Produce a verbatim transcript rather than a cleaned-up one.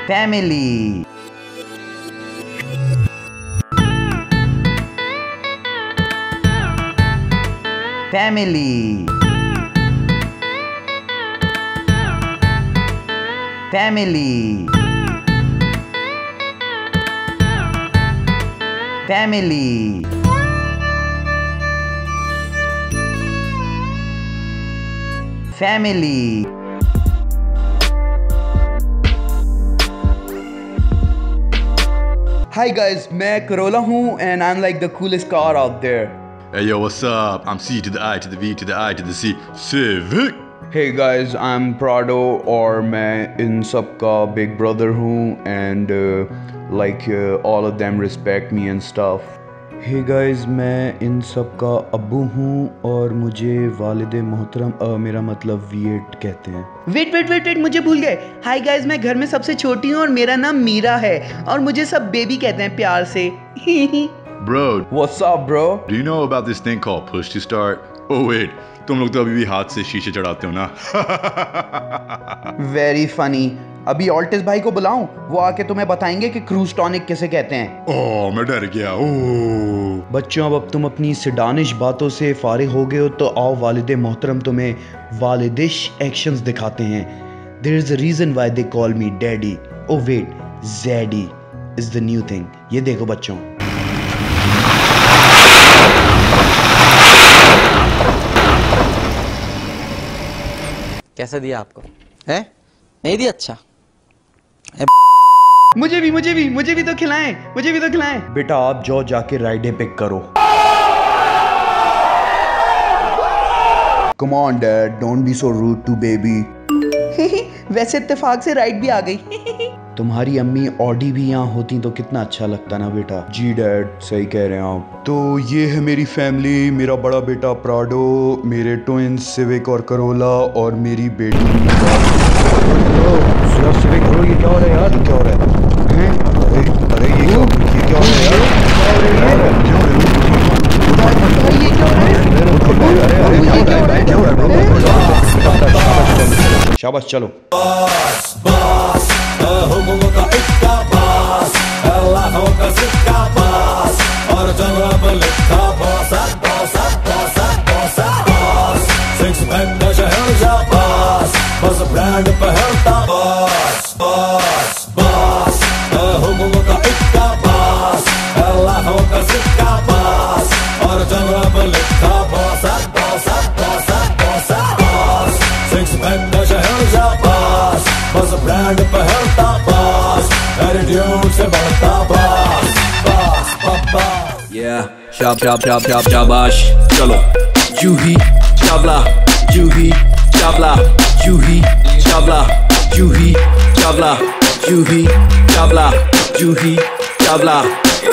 family, family, family, family, family. Hi guys, मैं Carola हूँ and I'm like the coolest car out there. Hey yo, what's up? I'm C to the I to the V to the I to the C. Civic. Hey guys, I'm Prado और मैं इन सब का big brother हूँ and uh, like uh, all of them respect me and stuff. Hey guys, मैं इन सब का अब्बू हूँ और मुझे वालिदे मोहतरम uh, मेरा मतलब वीएट कहते हैं. वेट वेट वेट वेट मुझे भूल गए. हाय गाइस, मैं घर में सबसे छोटी हूँ और मेरा नाम मीरा है और मुझे सब बेबी कहते हैं प्यार से. Bro, What's up bro? do you know about this thing called push to start? Oh wait, तुम लोग तो अभी भी हाथ से शीशे चढ़ाते हो ना? Very funny. अभी ऑल्टिस भाई को बुलाऊं, वो आके तुम्हें बताएंगे कि क्रूज टॉनिक किसे कहते हैं. ओह, मैं डर गया. ओह. बच्चों, अब अब तुम अपनी सिडानिश बातों से फारिग हो गए हो तो आओ वालिदे मोहतरम तुम्हें वालिदिश एक्शंस दिखाते हैं. There is a reason why they call me daddy. Oh wait, Zaddy is the new thing. ये देखो बच्चों. कैसा दिया आपको? है? नहीं दिया? अच्छा. मुझे भी मुझे भी मुझे भी तो खिलाएं, मुझे भी तो खिलाएं. बेटा आप जाओ जाके राइडे पिक करो. Come on dad, don't be so rude to baby. वैसे इत्तेफाक से राइड भी आ गई. तुम्हारी अम्मी ऑडी भी यहाँ होती तो कितना अच्छा लगता ना बेटा. जी डैड, सही कह रहे हैं आप. तो ये है मेरी फैमिली. मेरा बड़ा बेटा प्राडो, मेरे ट्विंस सिविक और करोला और मेरी बेटी. सिविक करो, ये क्या हो रहा है यार? क्या हो रहा है? हैं? अरे अरे ये क्या ये क्या हो रहा है यार? क्या हो रहा है? ये क्या हो रहा है? अरे अरे ये क्या हो रहा है? क्या हो रहा है? शाबाश चलो. हुकुम का इक्का पास, अल्लाहों का सिक्का पास, और जवाब लिखा बॉसा बॉसा बॉसा बॉसा बॉस. सिक्स पैक का शहर जा पास, बस ब्रांड पहनता बॉस बॉस बॉस. हुकुम का इक्का पास, अल्लाहों का सिक्का पास, और जवाब लिखा बॉसा बॉसा बॉसा बॉसा बॉस. सिक्स पैक का शहर जा पास, बस ब्रांड पहनता बॉस, एटीट्यूड से बढ़ता boss boss boss. Yeah, shab shab shab shab shabash. चलो. जूही चावला, जूही चावला, जूही चावला, जूही चावला, जूही चावला, जूही चावला.